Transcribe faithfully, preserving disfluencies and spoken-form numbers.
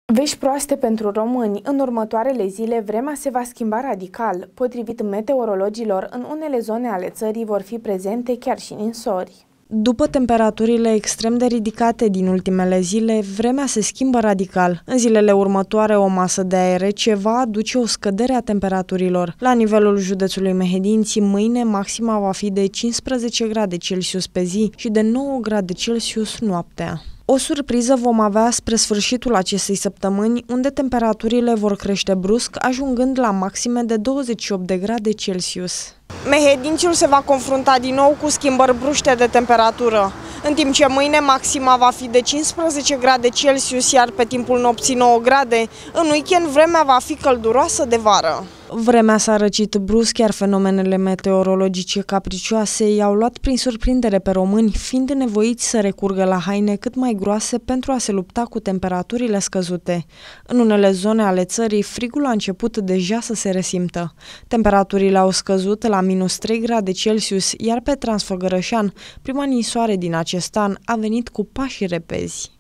Vești proaste pentru români. În următoarele zile, vremea se va schimba radical. Potrivit meteorologilor, în unele zone ale țării vor fi prezente chiar și ninsori. După temperaturile extrem de ridicate din ultimele zile, vremea se schimbă radical. În zilele următoare, o masă de aer rece va aduce o scădere a temperaturilor. La nivelul județului Mehedinți, mâine maxima va fi de cincisprezece grade Celsius pe zi și de nouă grade Celsius noaptea. O surpriză vom avea spre sfârșitul acestei săptămâni, unde temperaturile vor crește brusc, ajungând la maxime de douăzeci și opt de grade Celsius. Mehedințiul se va confrunta din nou cu schimbări bruște de temperatură, în timp ce mâine maxima va fi de cincisprezece grade Celsius, iar pe timpul nopții nouă grade, în weekend vremea va fi călduroasă de vară. Vremea s-a răcit brusc, iar fenomenele meteorologice capricioase i-au luat prin surprindere pe români, fiind nevoiți să recurgă la haine cât mai groase pentru a se lupta cu temperaturile scăzute. În unele zone ale țării, frigul a început deja să se resimtă. Temperaturile au scăzut la minus trei grade Celsius, iar pe Transfăgărășan, prima ninsoare din acest an a venit cu pași repezi.